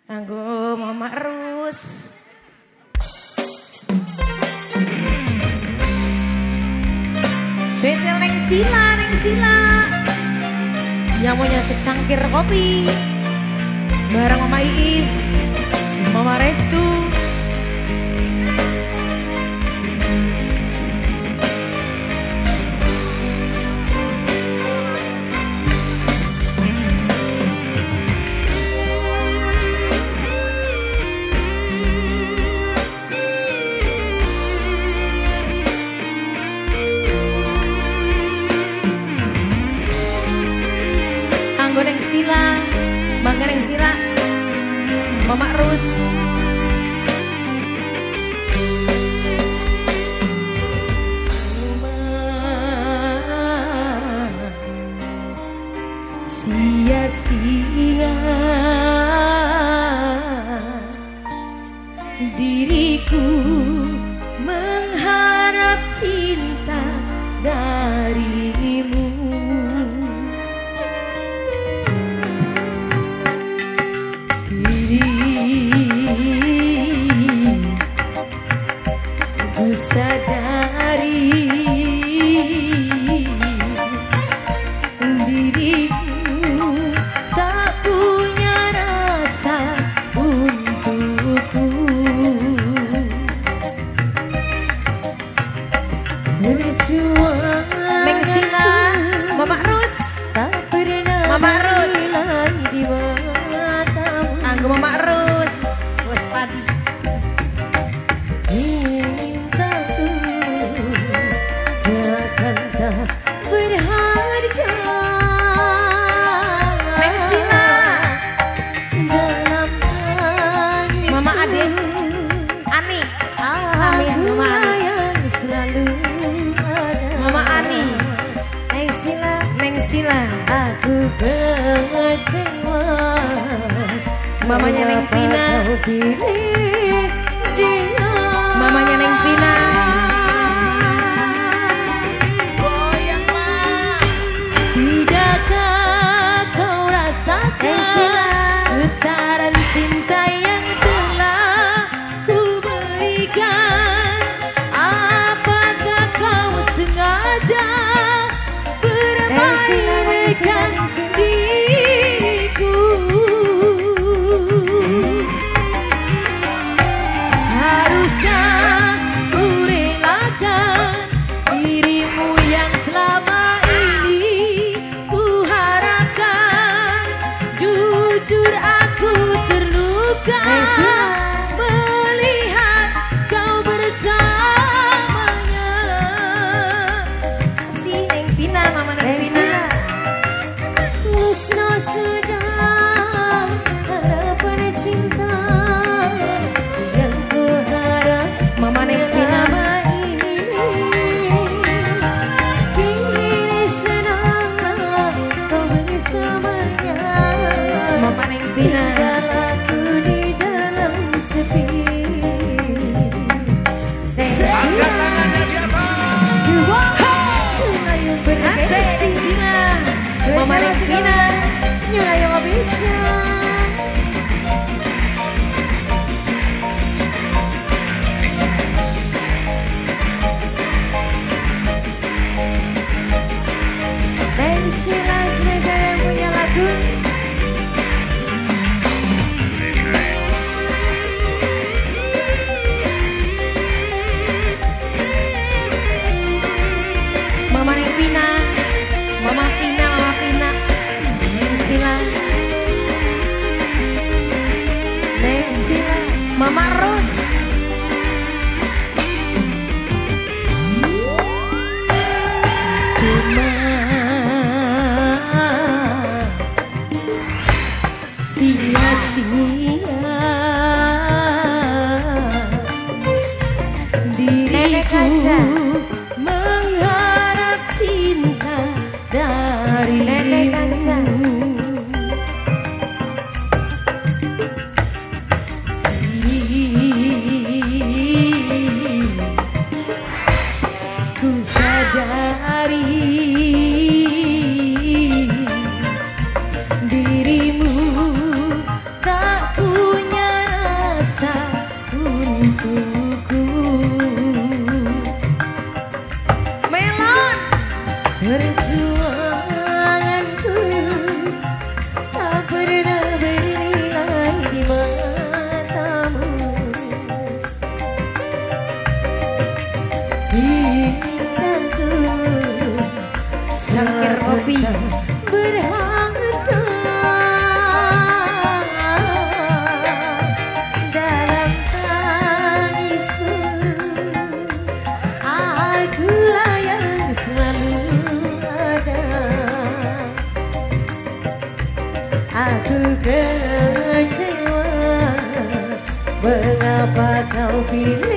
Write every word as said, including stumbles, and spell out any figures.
Anggo Mama Rus. Spesial neng Sila, neng Sila. Yang punya secangkir kopi. Bareng Mama Iis, Mama Restu. Neng Sila, Bangga neng Sila, Mama Rus. Sia-sia diriku mengharap cinta darimu. Ku sadari diriku tak punya rasa untukku. Neng Sila, Mama Rus, tak pernah Mama Rus di matamu. Anggo Mama Rus, Bos Padi. Cintaku seakan tak berharga. Neng Sila, dalam tangis Mama Ade, Ani, Amin, Mama Ani yang selalu ada. Mama Ani, Neng Sila, Neng Sila, aku kecewa. Mamanya Neng Pina, Mamanya Neng Pina. Tidakkah kau rasakan getaran cinta yang telah ku berikan? Apakah kau sengaja bermain dengan diriku? Haruskah ku relakan dirimu yang selama ini ku harapkan? Jujur aku terluka melihat kau bersamanya. Si Neng Pina, Mama Neng Pina. Musnah sudah harapan cinta yang kuharap. Mama Neng Pina, kini senanglah kau bersamanya. Mama Neng Pina, tinggal aku di dalam sepi. Angkat tangannya di atas. Ayo berkesi Mama Neng Pina, nyala yang gak bisa. Neng Sila spesial yang punya lagu. Mama Neng Pina, Mama Pina, Mama Pina. Neng Sila, Neng Sila, Mama Rus. Cuma sia-sia diriku mengharap cinta darimu. Ku sadari dirimu tak ku Apa kau pilih